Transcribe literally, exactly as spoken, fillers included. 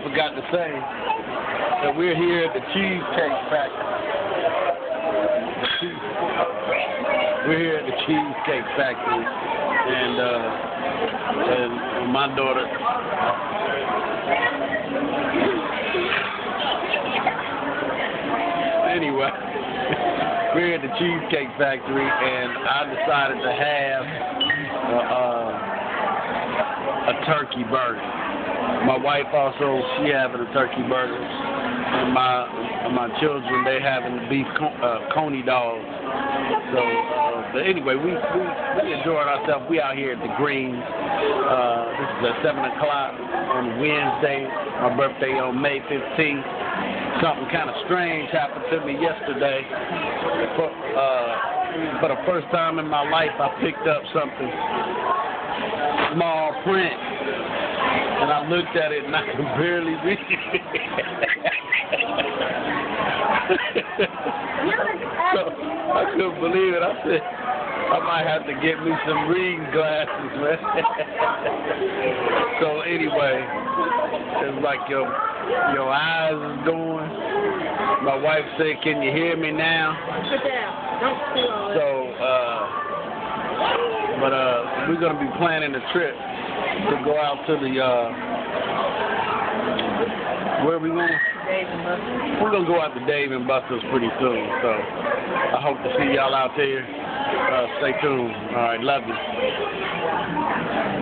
I forgot to say that we're here at the Cheesecake Factory. We're here at the Cheesecake Factory, and, uh, and my daughter. Anyway, we're at the Cheesecake Factory, and I decided to have uh, uh, a turkey burger. My wife also, she having a turkey burger, and my my children, they having beef con uh, coney dogs. So, uh, but anyway, we, we we enjoyed ourselves. We out here at the Greens. Uh, this is at seven o'clock on Wednesday. My birthday on May fifteenth. Something kind of strange happened to me yesterday. For, uh, for the first time in my life, I picked up something small print, and I looked at it and I could barely read it. So I couldn't believe it. I said, I might have to get me some reading glasses, man. So anyway, it's like your your eyes is going. My wife said, "Can you hear me now?" Sit down. Don't do all that. So, uh, but uh, we're gonna be planning a trip to go out to the. Uh, where are we going? Dave and Buster's. We're gonna go out to Dave and Buster's pretty soon. So I hope to see y'all out there. Uh, stay tuned. All right, love you.